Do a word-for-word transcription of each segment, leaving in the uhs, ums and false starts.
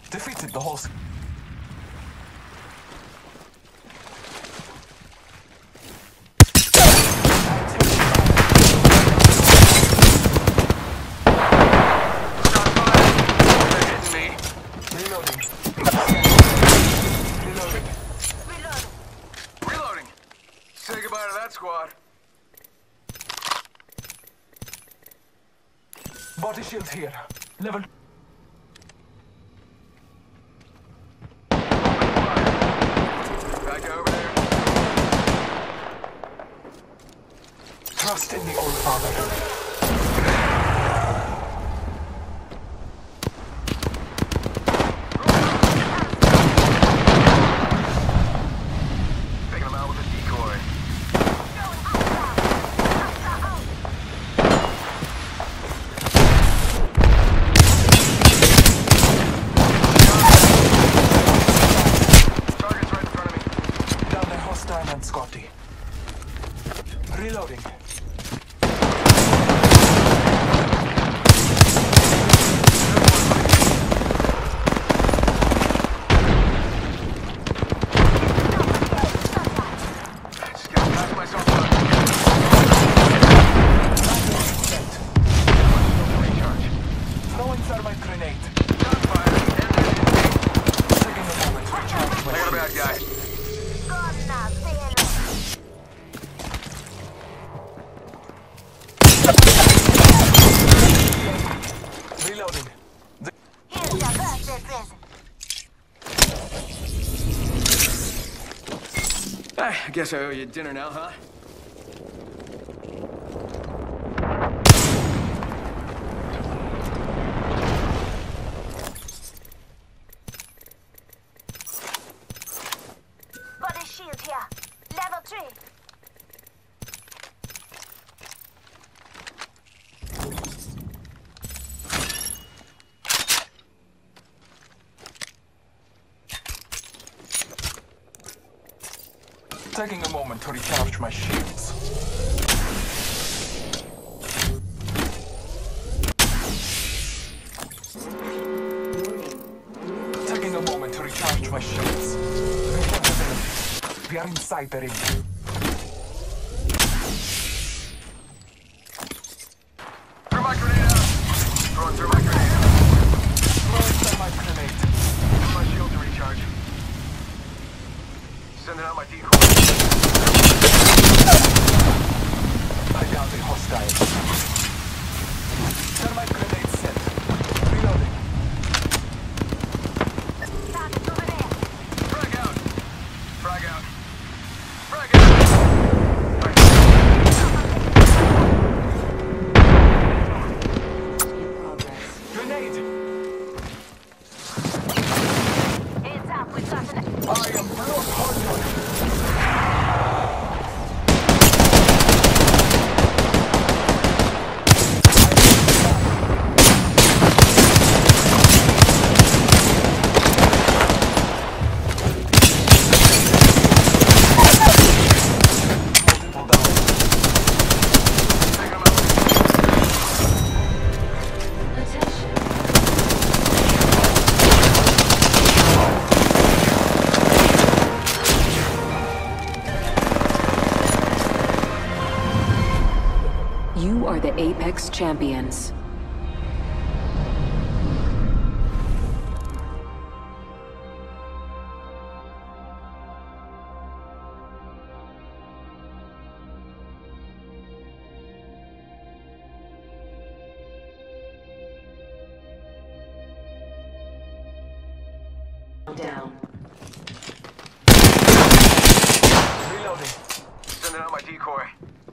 Defeated the whole... Squad. Body shield here. Level. Back over there. Trust in the old father. Reloading. Throwing thermite grenade. Taking a moment to recharge my I got a bad guy. Reloading. The Here's your birthday present. I guess I owe you dinner now, huh? Body shield here. Level three. Taking a moment to recharge my shields. Taking a moment to recharge my shields. We are inside the ring. Throw my grenade out! Throwing through my grenade. Throwing thermite grenade. Use my shield to recharge. Sending out my decoy. I downed a hostile. Thermite grenade set. Reloading. Target over there. Frag out! Frag out! Frag out! Grenade! Hands up, we've got an... I am blood hungry. You are the Apex Champions. Down. Reloading. Sending out my decoy.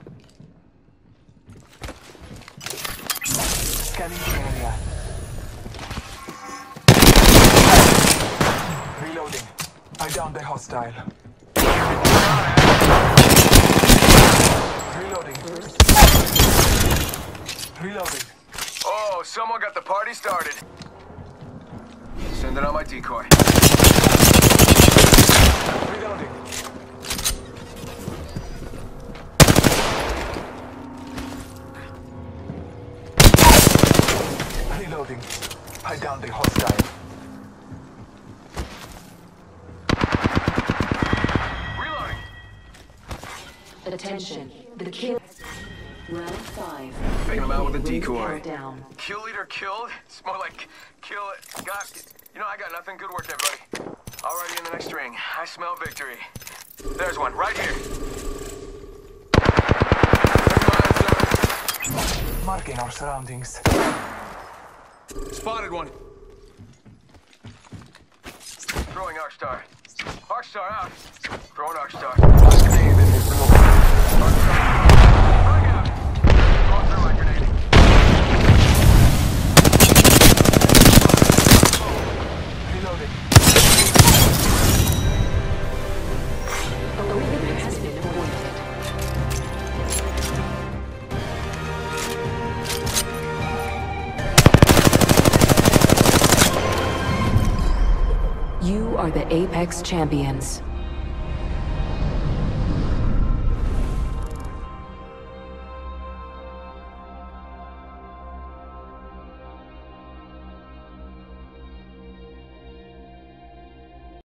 Scanning the area. Reloading. I downed a hostile. Reloading. Reloading. Oh, someone got the party started. Sending out my decoy. Reloading. Reloading. I downed a hostile. Attention, the kill. Round five. Taking him out with a Beginning decoy. ring countdown. Kill leader killed? It's more like kill it. Got. You know, I got nothing. Good work, everybody. Already in the next ring. I smell victory. There's one, right here. Marking our surroundings. Spotted one. Throwing Arcstar. Arcstar out. Throwing Arcstar. Grenade in the blue. Frag out. Going through my grenade. Reloading. A winner has been appointed. You are the Apex Champions.